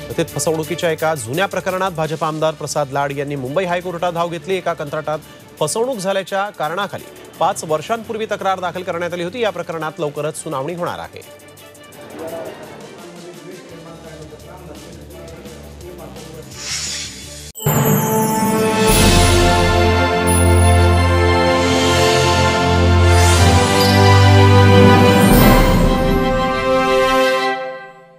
कथित फसवणुकीच्या एका जुन्या प्रकरणात भाजप आमदार प्रसाद लाड यांनी मुंबई हायकोर्टात धाव घेतली। एका कंत्राटात फसवणूक झाल्याच्या कारणाखाली 5 वर्षांपूर्वी तक्रार दाखल करण्यात आली होती। या प्रकरणात लवकरच सुनावणी होणार आहे।